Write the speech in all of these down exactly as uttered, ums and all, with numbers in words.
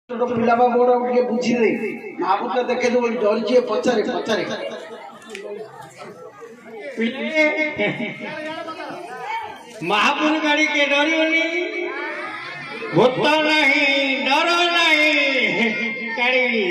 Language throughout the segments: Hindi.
पिला बड़ के बुझी दे महापुर देखे दे डरी पचारे पचारे महापुर गाड़ी के डरियोनी भूत नहीं डर नहीं गाड़ी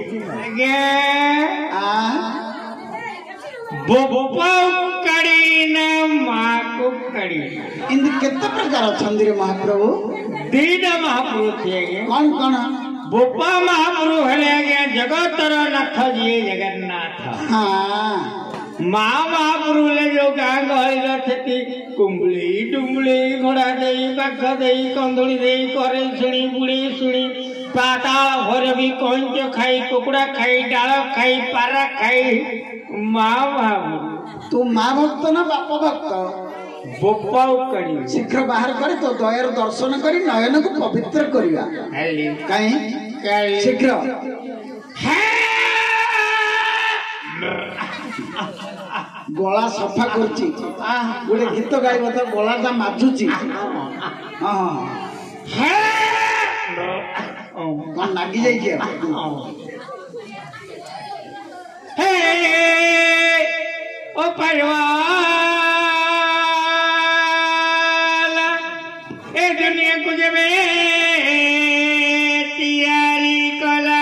कड़ी ना माँ कड़ी इन केते प्रकार अच्छा महाप्रभु दीदा महापुरु थे कौन कौन बोपा महापुरु हेले गया जगतर नाथ जी जगन्नाथ हाँ माँ महापुरु ले जो गाँ गहल थे कुंबली डुंबली घोड़ा दे बाघ दे कंदुड़ी दे करे शुणी बुड़ी शुणी पाताल भर भी कंच खाई कुकुड़ा खाई डाल खाई पारा खाई माँ महापुरु तू माँ भक्त ना बाप भक्त बोपाऊ करी शीघ्र बाहर करे तो दयार दर्शन करी नयन को पवित्र करिया कहीं शीघ्र गला सफा करची गोटे गीत गाइब तो गलाटा माजुची हाँ कौन लागी जाइए ओ परवा दुनिया को जब तैयारी कला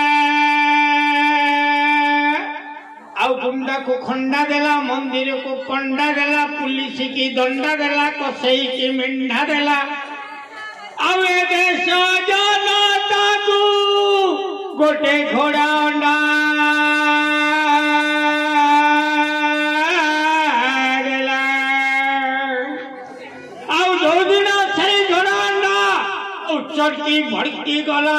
आउ गुंडा को खंडा देला मंदिर को पंडा देला पुलिस की दंडा देला कसई की मेंढा देला आउ ए देश जनता को गोटे घोड़ा अंडा देला आउ दो दिन चढ़ती भड़की गला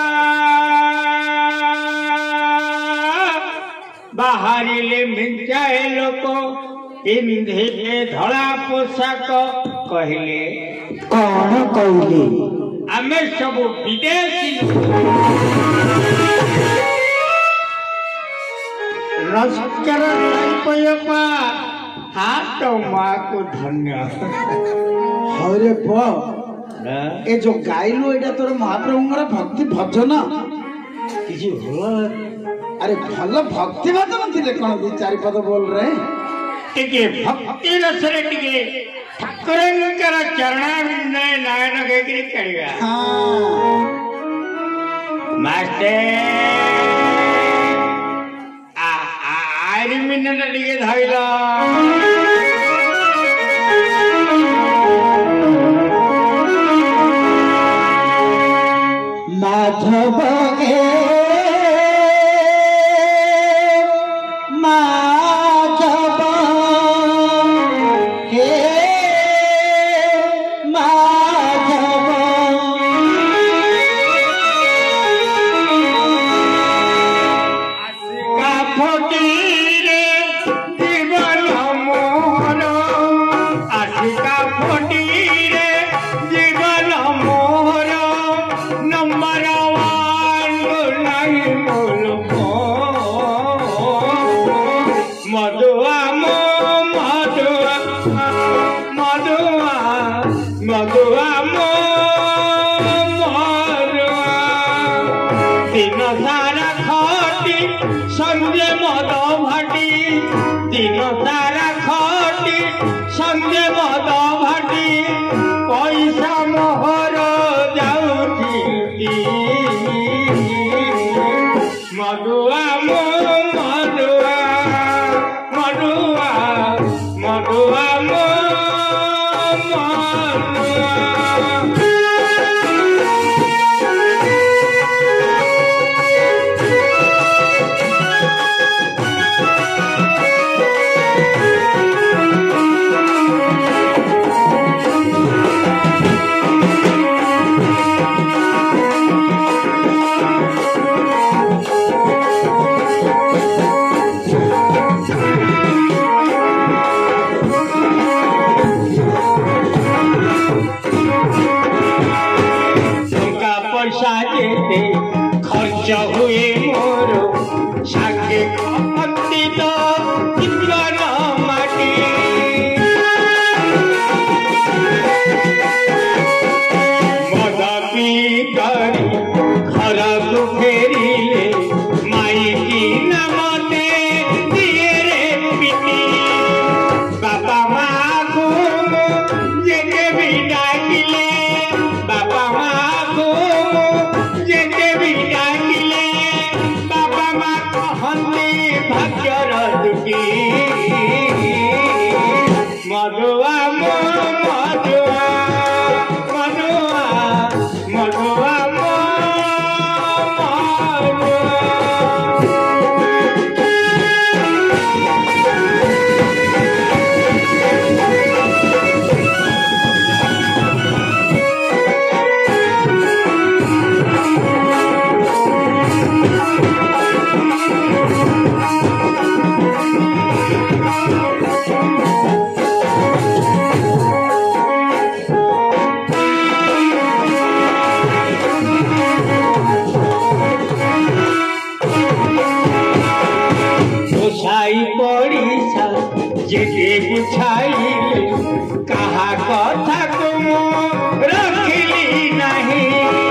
बाहरिले मिंचाए लोक पिंधिले धड़ा पोशाक कहले कौन कहले आमे सब विदेशी नमस्कार पयपा हाथ माँ को धन्य हरे प ए जो गाइलु एटा तोर महाप्रभुंगर भक्ति भजन किसी भल अरे भल भक्ति भजन थिले कोन दि चारि पद बोल रहे टिके भक्ति रसरे टिके ठाकुरंकर चरणारविंद नयन गेगिरी करिया हां मास्टर आ आरि मिनट टिके धइला माधव गे माधव हे माधव आशिका फटीरे जीवन मोहन आशिका फटीरे जीवन मोहन नंबर वन नहीं बोलो मधुआ मो मधुआ मधुआ मधुआ मो मधुआ दिन सारा खटी संजय मद भाटी दिन सारा खटी संजय मद भाटी पैसा मोहर मधुआ मो मधुआ मधुआ मधुआ मो मधुआ खर्च हुए मोर सागे खपतित जीवन माटी मद पी कर घर घरू फेरिले माई की नमते दिए रे पिटी बापा माँ को जेके भी डाकिले बापा माँ को जेके भी डाकिले बापा माँ कहते भाग्यर दुटी मधुआ मो मधुआ मधुआ मधुआ मो बुझाई पड़ीसा जेके बुझाई कहा कथा तुम रखिली नहीं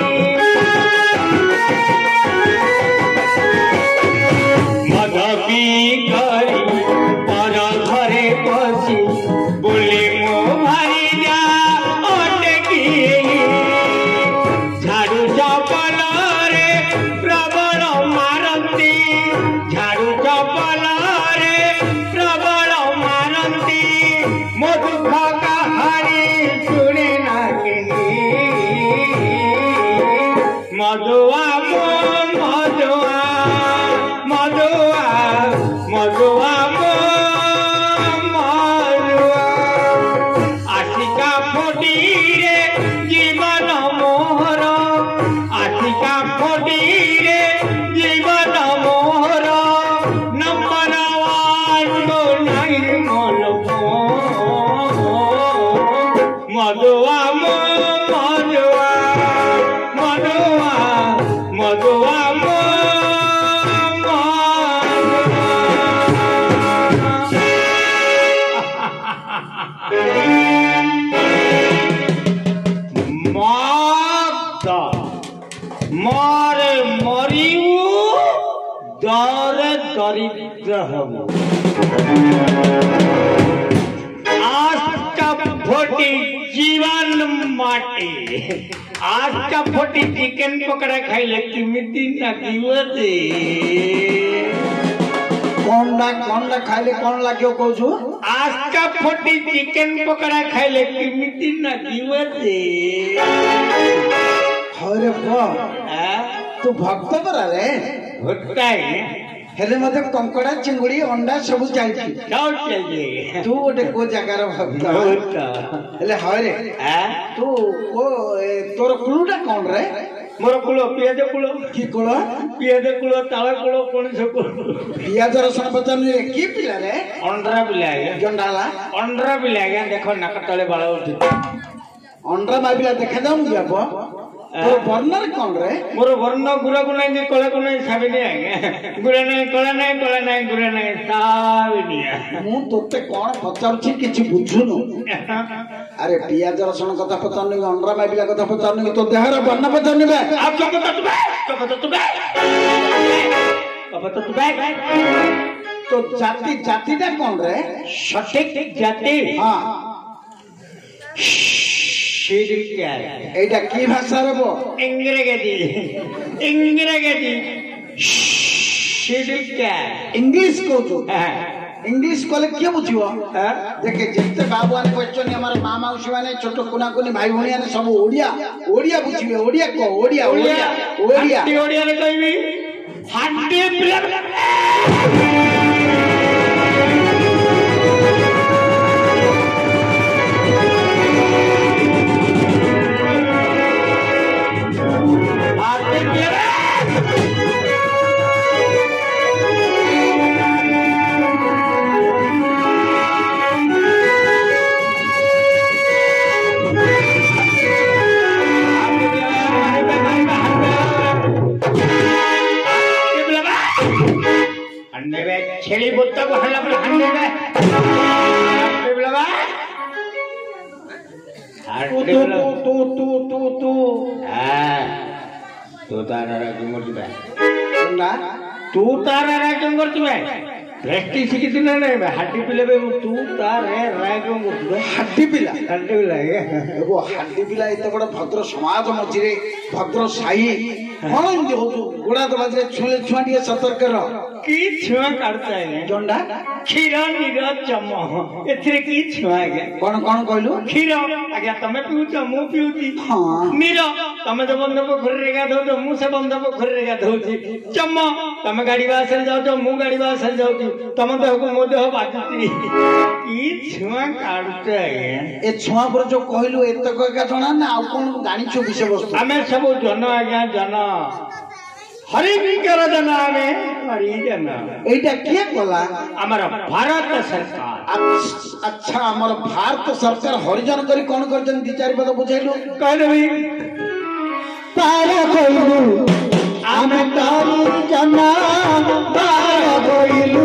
मद पी करी पर घरे बसी बोले मो भाई जा अटकी झाड़ू चपल रे प्रबल मारती झाड़ू चपल प्रबल मारती मो दुख कहानी शुणे ना मधुआ मो मधुआ मधुआ मधुआ मो मधुआ आशिका फोटी रे जीवन मोहर आशिका फोटी रे जीवन मोहर नंबर मधुआ मो मधुआ मधुआ मधुआ मो मत मरे मरियु दरे दरिद्र हबु फोटी जीवन माटी आज का फोटी चिकन पकड़ा खाइले किमिति ना किवते कौन ना कौन ना खाइले कौन लाग्यो कहू आज का फोटी चिकन पकड़ा खाइले किमिति ना किवते हरे बा तू भक्त परा रे भक्ताई हेले मते कंकड़ा चिंगुड़ी अंडा सब जाइछि जाउ चाहिए तू ओटे को जगार भक्त हेले हरे तू को तोर कुलुटा कौन रे मोर कुलो पियाज कुलो की कुलो पियाज कुलो ताଳ कुलो कोन से कुलो पियाज रसन बचन रे की पिला रे अंडरा पिला जंडाला अंडरा पिला देखो नाक तले बाळ उठी अंडरा माबिला देखा जाऊ जाबो तो वर्णर कौन रे मोर वर्ण गुरा को नहीं कले को नहीं साबिनी आगे गुरा नहीं कले नहीं कले नहीं गुरा नहीं साबिनी मु तोते कोन पचारछि किछि बुझुनु अरे पियाज रसन कथा पचारनु अंडरा माबिला कथा पचारनु तो देहर वर्ण पचारनु बे आप क्या पता तू बे क्या पता तू बे क्या पता तू बे तो जाति जातिटा कौन रे सठिक जाति हां शेडिल क्या है एटा की भाषा रे बो इंग्रेजी इंग्रेजी शेडिल क्या है इंग्लिश को जो इंग्लिश कोले के बुझियो हां देखे जते बाबुआने क्वेश्चन हमर मां मौसी माने छोटो कुना कुनी भाई भणी ने सब ओडिया ओडिया बुझिबे ओडिया को ओडिया ओडिया ओडिया हट्टी ओडिया रे कहबी हट्टी पिला छेली बोत्ता को हल्ला पर हन्ने में बिबलवा तू तू तू तू तू तू हां ତୁ ତାର ରାଗ କରୁଛୁ ନା ତୁ ତାର ରାଗ କରୁଛୁ ପ୍ରେଷ୍ଟି ଶିଖିଛୁ ନା ନାଇଁ ହାଟି ପିଲା ତୁ ତାର ରାଗ କରୁଛୁ ହାଟି ପିଲା ହାଟି ପିଲା ହାଟି ପିଲା ଏତେ ବଡ ଭଦ୍ର ସମାଜ ମଝିରେ ଭଦ୍ର ସାହି କଣ ଏମିତି ହଉଛୁ ଗୋଡା ଦବାଜରେ ଛୁଁଲେ ଛୁଆ ଟିକେ ସତର୍କ କି ଛୁଆ କାଢୁଛ ଆଜ୍ଞା ଜଣ୍ଡା କ୍ଷୀର ନୀର ଚମ ଏଥିରେ କି ଛୁଆ ଆଜ୍ଞା କଣ କଣ କହିଲୁ କ୍ଷୀର ଆଜ୍ଞା ତମେ ପିଉଛ ମୁଁ ପିଉଛି ହଁ ନୀର ତମେ ତ ବନ୍ଧ ପୋଖରୀରେ ଗାଧଉଛ ମୁଁ ସେ ବନ୍ଧ ପୋଖରୀରେ ଗାଧଉଛି ଚମ ତମେ ଗାଡି ବାସରେ ଯାଉଛ ମୁଁ ଗାଡି ବାସରେ ଯାଉଛି ତମ ଦେହକୁ ମୋ ଦେହ ବାଜୁଛି କି ଛୁଆ କାଢୁଛ ଆଜ୍ଞା ଏ ଛୁଆ ପରେ ଯୋଉ କହିଲୁ ଏତକ ଏକା ଜଣା ନା ଆଉ କଣ ଜାଣିଛୁ ବିଷୟବସ୍ତୁ ଆମେ ସବୁ ଜନ ଆଜ୍ଞା ଜନ ହରିଙ୍କର ଜନ ଆମେ ହରିଜନ ଏଇଟା କିଏ କଲା ଆମର ଭାରତ ସରକାର ଆଚ୍ଛା ଆମର ଭାରତ ସରକାର ହରିଜନ କରି କଣ କରିଛନ୍ତି ଦି ଚାରି ପଦ ବୁଝେଇଲୁ କହିଲୁ ପାର କହିଲୁ ଆମେ ହରିଜନ ପାର କହିଲୁ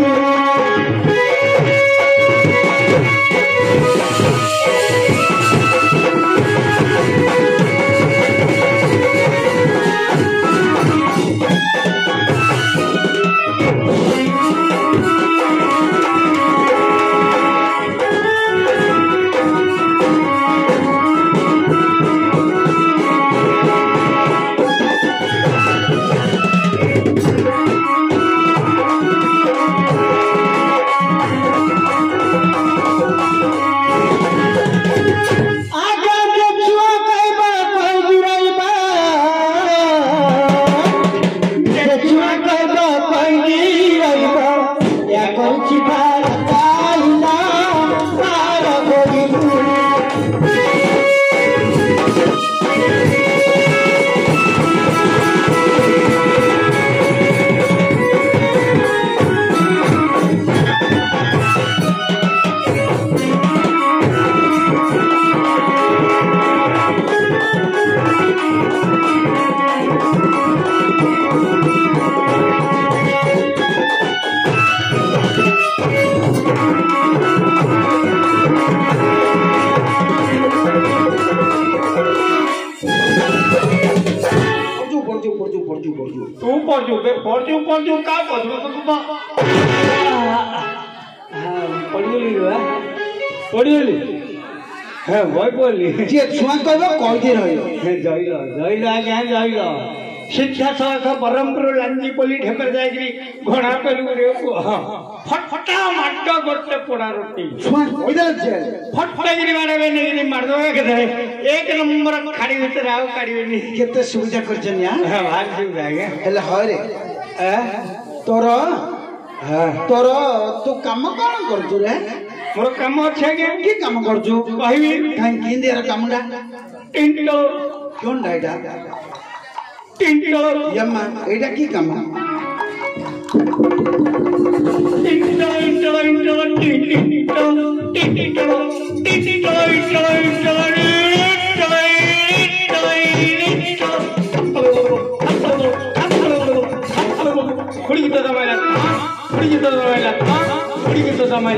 ସିଦ୍ଧାସଳଖ ବ୍ରହ୍ମପୁର ଲାଞ୍ଜି ପୋଲି ଢେକରେ ଯାଇକିରି ଘୋଡ଼ା ପେଲୁ ଫଟା ମାଡ ଗୋଟେ ପୋଡ଼ା ରୋଟି ଫଟାକିରି ମାଡ଼ବେ ନେଇକିରି ମାରିଦେବେ କେତେ ଏକ ନମ୍ବର ଖାଡ଼ି ଭିତରେ ଆଉ କାଢ଼ିବେନି କେତେ ସୁବିଧା କରିଛନ୍ତି ଭାରି ସୁବିଧା ଆଜ୍ଞା ହେଲେ ହରେ ତୋର ତୋର ତୁ କାମ କଣ କରୁଛୁ ରେ ମୋର କାମ ଅଛି ଆଜ୍ଞା କି କାମ କରୁଛୁ କହିବି କାହିଁକି କେମିତି କାମଟା ଟିଣ୍ଟୋ କଣଟା ଏଇଟା ଟିଣ୍ଟୋ ಯಮ್ಮ ଏଇଟା କି କାମ ଟିଣ୍ଟୋ ଇଣ୍ଟୋ ଇଣ୍ଟୋ ଟିଣ୍ଟୋ ଟିଣ୍ଟୋ ଟିଣ୍ଟୋ ଇଣ୍ଟୋ ಹುಡುಗಿತ ಸಮಯ ಹುಡುಗಿತ ಸಮಯ ಹುಡುಗಿತ ಸಮಯ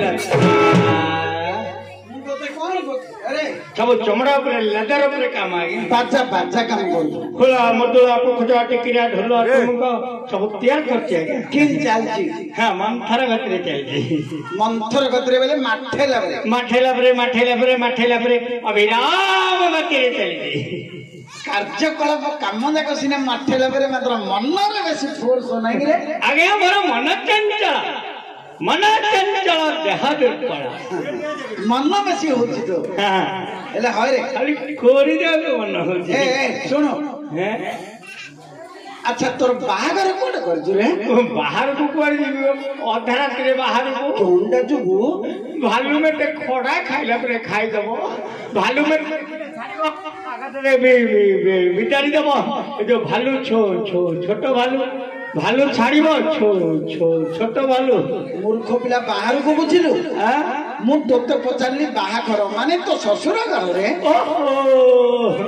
सब चमड़ा उपरे लेदर उपरे काम आगे बाजा बाजा काम करू खोला मदुला पुखजा टिकिरा ढोला तुमको सब तैयार करते है किन चालची हां मंथर गतरे चलती मंथर गतरे बेले माठेला बेले माठेला परे माठेला परे माठेला परे अभिराम गतरे चलती କାର୍ଯ୍ୟକଳାପ କାମ ଯାକ ସିନା ମାଠେଲା ପରେ ମାତ୍ର ମନରେ ବେଶୀ ଫୋର୍ସ ନାହିଁ ରେ ଆଜ୍ଞା ମୋର ମନ ଚଞ୍ଚଳ मन चंचल देह दुर्बल मन बेसी होची तो हेले हाय रे खाली कोरी दे मन होची ए ए सुनो हैं अच्छा तोर बाहागर कोड कर जु रे बाहर को कोर जीबो अधा रात रे बाहर को कोंडा जुगु भालू में ते खोड़ा खाइला परे खाइ दबो भालू में आगात रे बे बिटारी दबो जो भालू छो छो छोटो भालू भालू छाड़ीबो छो छो छोटो भालू मूर्ख पिला बाहर को बुझिलु आ मु तोते पचारली बाहा घर माने तो ससुर घर रे ओहो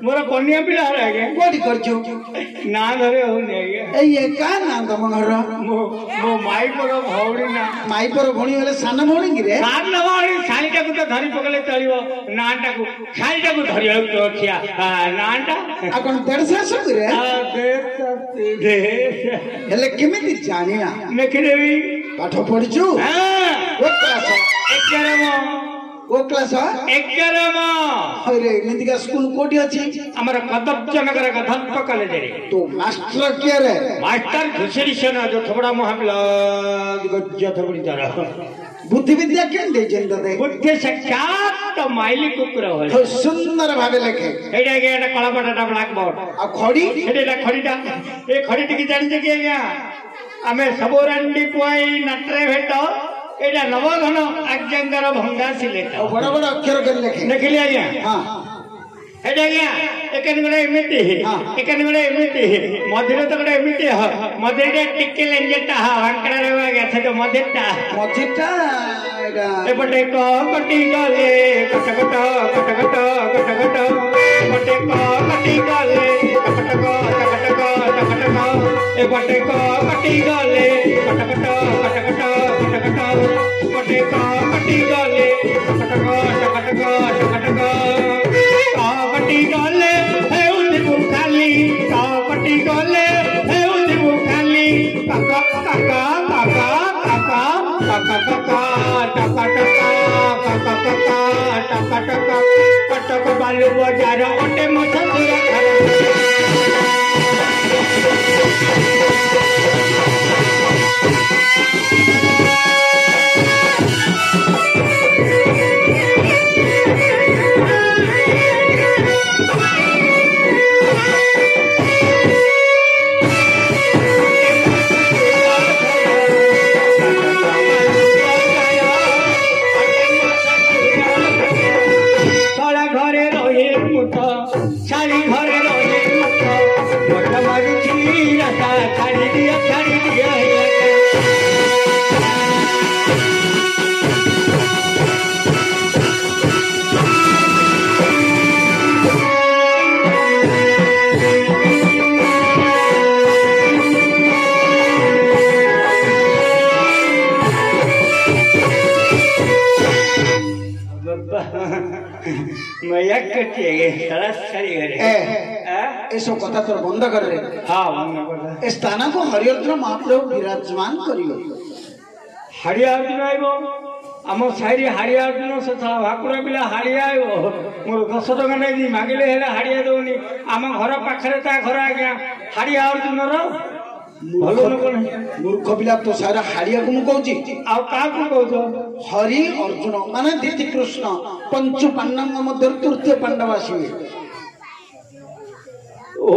मोर कन्या पिला हर आज्ञा कोठी करछु ना धरे होनी आज्ञा ए ये का ना तम घर मो मो माई पर भौणी ना माई पर भणी वाले सान भणी कि रे सान भौणी साईटा को तो धरी पकले चलिबो नाटा को साईटा को धरि आउ तो छिया नाटा आ कोन देड़ से सब रे आ दे दे हेले केमिति जानिया नेखिदेवी पाठ पढिछु हां ओ क्लास एगारम ओ क्लास एगारम अरे निदिका स्कूल कोठी अछि हमर कदप्च नगर गधप कॉलेज रे तो मास्टर के रे मास्टर घुसरी सेना जो थोड़ा महाबला गज्ज थबड़ी जरा बुद्धि विद्या के दे जंद दे बुद्धि साक्षात तो माइली कुकुर हो तो सुंदर भाबे लेखे एडा के एडा कला बटाटा ब्लैक बोर्ड आ खड़ी एडा खड़ीटा ए खड़ीटी की जानि जे गया आमे सबोरांडी पुआई नटरे भेटो एडा नवघन आज्ञांगर भंगा सिलेट बड़ा बड़ा अक्षर कर लेखे देखली आज्ञा हां एडा गया एकन गडे एमिति एकन गडे एमिति मधिरे तो गडे एमिति ह मधिरे टिके लेंजेटा ह अंकड़ा रेवा गया थे तो मधिरटा मधिरटा एडा एपटे को कटी गले कट कट कट कट कट कट एपटे को कटी गले कट कट कट कट कट कट एपटे को कटी गले कट कट कट कट कट कट एपटे को कटी गले कट कट कट कट कट कावटी गले हे उदिबु खाली कावटी गले हे उदिबु खाली काका काका काका काका काका काका टका टका काका काका टका टका कटक बालू बाजार ओटे मछुरा सारी घरे रहे मत मोटा मारुची रसा छाड़ी दिया छाड़ी दिया मैया कटिए सरस छड़ी घरे ए एसो कथा तोर बंद कर रे हां बंद कर ए स्थान को हरिहर महाप्रभु विराजमान करियो हाड़िया अर्जुन आइबो आम साइरी हाड़िया अर्जुन से था भाकुरा बिला हाड़िया आइबो मोर दस टका नै दी मागिले हेला हाड़िया दोनी आम घर पाखरे ता घर आज्ञा हाड़िया अर्जुन रो भलो लोक नै मूर्ख बिला तो सारा हाड़िया को कहू छी आ का को कहू हरि अर्जुन माने दिति कृष्ण पंच पांडव मध्य तृतीय पांडव आसीबे ओ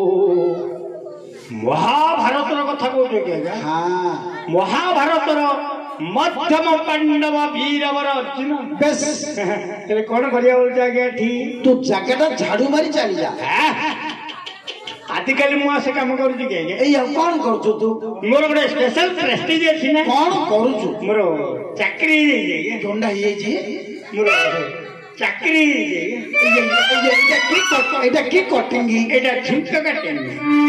महाभारत रो कथा कहू के हां महाभारत रो मध्यम पांडव वीरवर अर्जुन बस तेरे कोन करिया बोल जागे ठीक तू जगटा झाड़ू मारी चली जा आदिकाली मु आसे काम करू के ए कोन करछु तू मोर गोटे स्पेशल प्रेस्टीज अछि ना कोन करछु मोर चाकरी जे डोंडा हिए जे मोर चाकरी जे एटा की कट एटा की कटिंग एटा झुमका कटिंग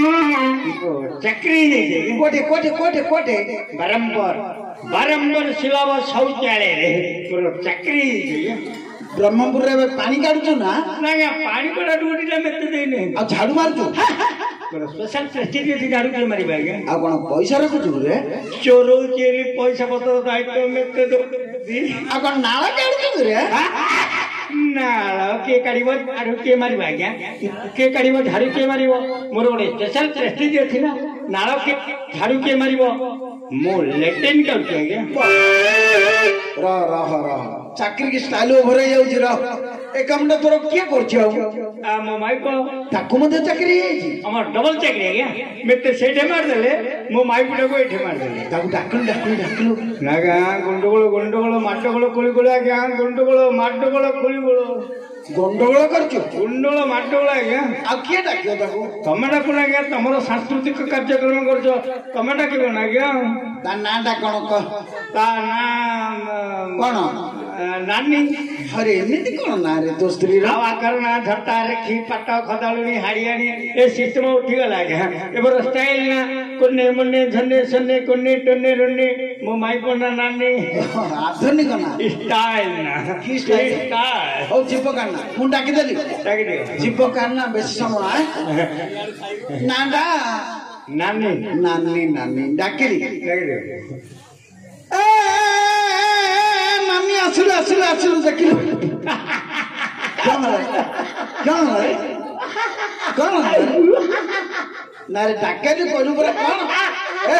चाकरी जे कोटे कोटे कोटे कोटे बारंबार बारंबार सिलाब शौचालय रे मोर चाकरी जे ब्रह्मपुर रे पानी काढछु ना ना पानी कोडा डूटीला मेते देने आ झाड़ू मारछु मोर स्पेशल प्रेस्टीज जे झाड़ू के मारी बागे आ कोन पैसा रखछु रे चोरो चेली पैसा पत्र दायित्व मेते दो आ कोन नाला काढछु रे नाला के काढिबो झाड़ू के मारी बागे के काढिबो झाड़ू के मारिबो मोर गोटे स्पेशल प्रेस्टीज अछि ना नाला के झाड़ू के मारिबो मो लेटेन करछु र रह रह चाकरी की स्टाइल ओभर जाउ छि र ए कामटा तोर के करछि आ मो माई को ताकू मध्ये चाकरी हेछि हमर डबल चाकरी आज्ञा मेते सेठे मार देले मो माई पुटा को एठे मार देले ताकू डाकलु डाकलु डाकलु ना गा गुंडगोळ गुंडगोळ माटगोळ कोळीगोळ आज्ञा गुंडगोळ माटगोळ कोळीगोळ गंडगोळ करछु गुंडगोळ माटगोळ आज्ञा आ के डाकियो ताकू तमे डाकु ना आज्ञा तमरो सांस्कृतिक कार्यक्रम करछो तमे डाकिबो ना आज्ञा ता नाटा कोन क ता नाम कोन ନାନୀ अरे एमती कौन ना रे तो स्त्री रा ଆଉ ଆଗର ନା ଝଟା ରେଖି ପାଟ ଖଦଳୁଣି ହାଡ଼ିଆଣି ଏ ସିଷ୍ଟମ ଉଠିଗଲା ଆଜ୍ଞା ଏବେର ଷ୍ଟାଇଲ ନା କୋନେ ମନେ ଝନେ ସନେ କୋନେ ଟନେ ରନେ ମୋ ମାଇ ପନା ନାନୀ आधुनिक ना ଷ୍ଟାଇଲ ନା କି style? ଷ୍ଟାଇଲ ओ जीप काना मु डाकी देली ତାକି ଦିଅ जीप काना बेसी समय नाडा ନାନୀ नानी नानी डाकिली ତାକି ଦିଅ ए नानी आसिलु आसिलु आसिलु देखिलु कौन है कौन है कौन है ना रे डाकेली कोलु पर कौन ए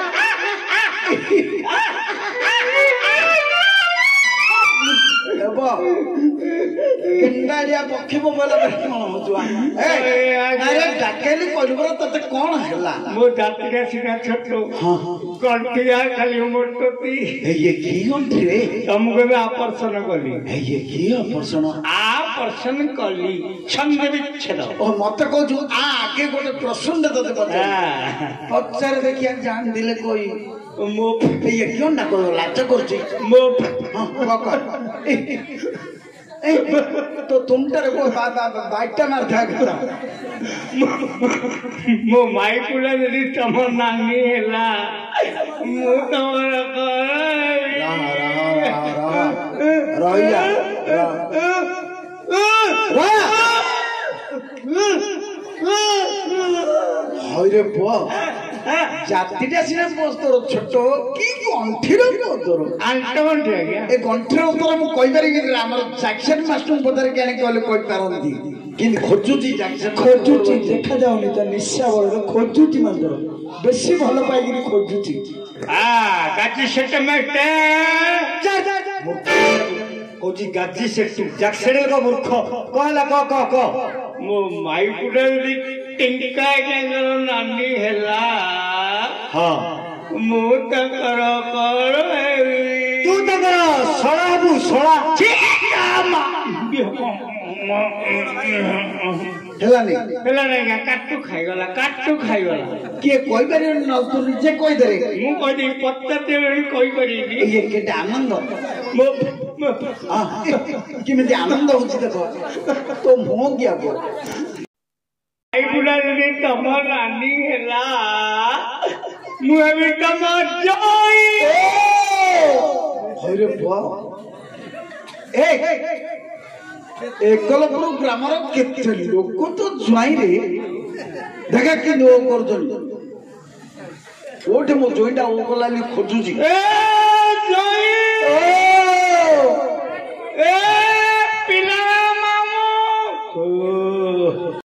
एबो केंडारिया पक्षी बोला कौन हो जुआ ए अरे डाकेली कोलु पर तते कौन हैला ମୋ ଜାତିଟା ସିନା ଛୋଟ हां କଣ୍ଟିଆ ଖାଲି ମୋଟତି ए ये की होंठी रे ତମକୁ ଏବେ ଆକର୍ଷଣ କଲି ए ये की अपरसण आकर्षण कली छंद विच्छेद ओ मते कहू आ आगे गोटे प्रश्न दे तते पचार पचार देखिया जान दिले कोई मो ये क्यों ना को लाज करछी मो हां ककर ए तो तुमटारे को बाबा बाइटा मार था मो माई पुला यदि तम नानी हेला मु तमर रहिया हइरे पुआ जातिटा सिना पोस्तर छोट की गंठीर पोस्तर आंटवन रे गया ए गंठीर उत्तर मु कहि पारि कि हमर जैक्सन मास्टर पदर केने कहले कहि पारंती किंतु खोजुची जैक्सन खोजुची देखा जाउनी त निशा बड़ खोजुची मंदर बेसी भलो पाई कि खोजुची आ गाची सेट मेटे जा जा जा कोजी गाजी से तू जैक्सन को मूर्ख कहला क क क मो माई पुला यदि टिंका केंगर नानी हेला हां मु तकर कर तू तकर सळाबू सळा छिकामा हेला नहीं हेला नहीं काटू खाइगला काटू खाइगला किए कहि पारि न तू निजे कहि दे मु कहि पत्ता देबे कहि परिनी ये केटा आनंद मो किमिति आनंद होची देखो तो मो गया बो आई बुला रे तम नानी हेला मु अभी तम जोई हरे बुआ ए एकलपुर ग्रामर केते लोक तो जुआई रे देखा कि नो करजन ओठे मो जोइटा ओ कलानी खोजुजी ए